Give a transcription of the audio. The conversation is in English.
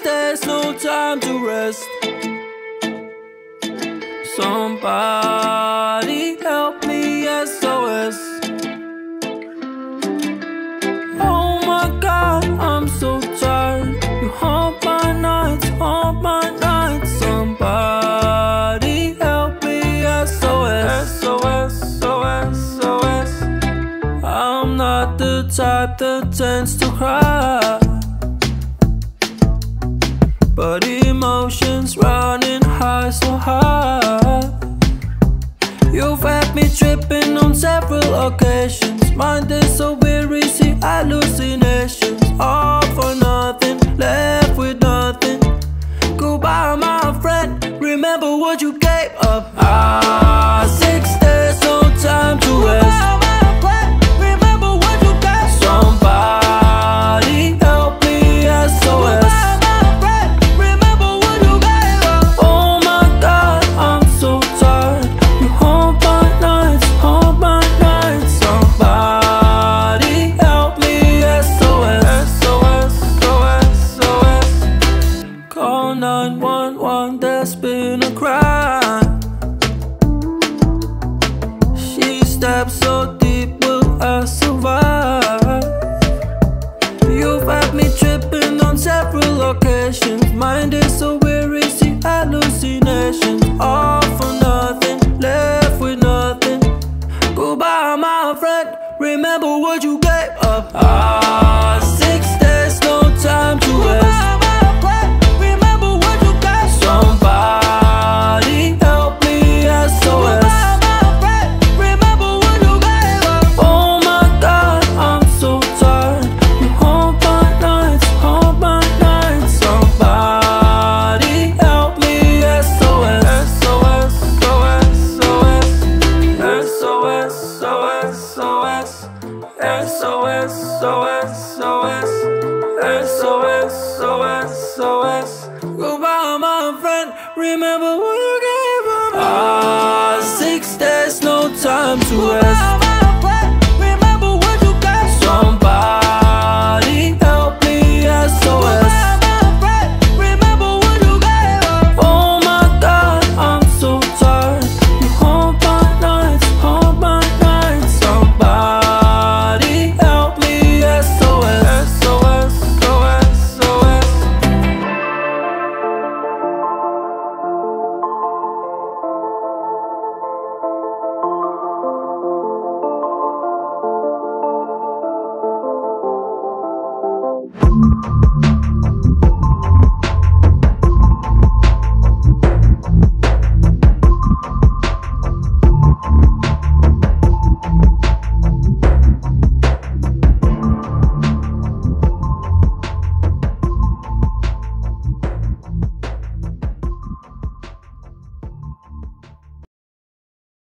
days, no time to rest. Somebody help me, SOS. Oh my God, I'm so tired. You haunt my nights, haunt my nights. Somebody help me, SOS. SOS, SOS, SOS. I'm not the type that tends to cry, but emotions running high, so high. You've had me tripping on several occasions. Mind is so weary, see hallucinations. All for nothing, left with nothing. Goodbye my friend, remember what you gave up. 6 days, no time to rest. Remember what you gave. Somebody help me, SOS. Call 911, there's been a crime. She stabbed so deep, will I survive? You've had me tripping on several occasions. Mind is so weary, see hallucinations. All for nothing, left with nothing. Goodbye my friend, remember what you gave up. 6 days, no time to rest. Somebody help me, SOS. Remember what you gave up. Oh my God, I'm so tired. You haunt my nights, haunt my nights. Somebody help me, SOS. SOS, SOS, SOS. SOS, SOS, SOS. SOS, SOS, SOS. SOS, SOS, SOS. Goodbye my friend, remember what you gave up. 6 days, no time to rest.